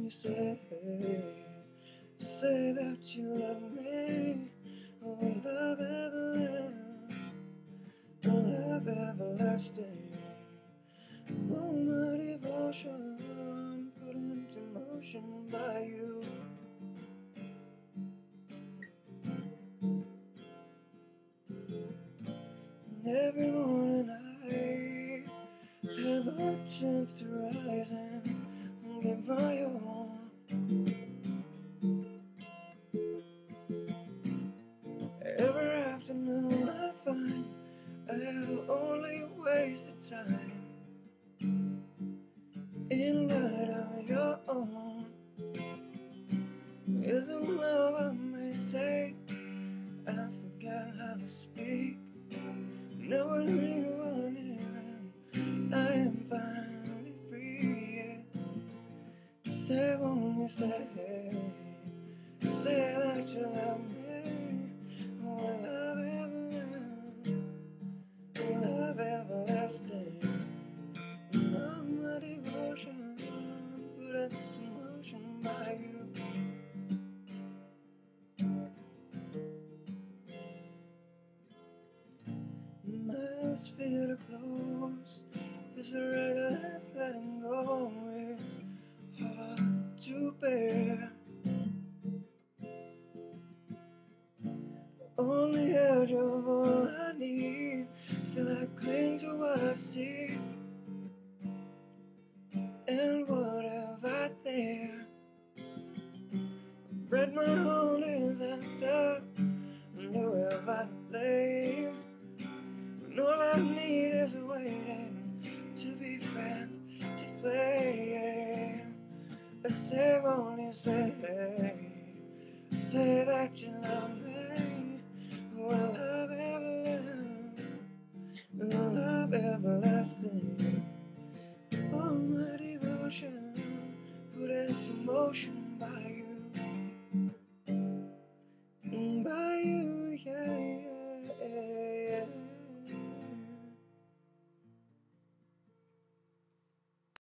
you say that you love me. Oh, love everlasting. Oh, my devotion put into motion by you. And every morning I have a chance to rise and give my all. Every afternoon I find I have only wasted time in light of your own. Isn't love, I may say, I forgot how to speak. No one really wanted, and I am finally free. Yeah. Say, won't you say that you love me? Oh, love everlasting. All my devotion put into motion by you. My eyes feel close. This reckless letting go is hard to bear. Only edge of all I need. Still I cling to what I see. And what have I there? Bred my own disaster. And who have I blamed? When all I need is waiting to be fanned to flame. I say, won't you say that you love me?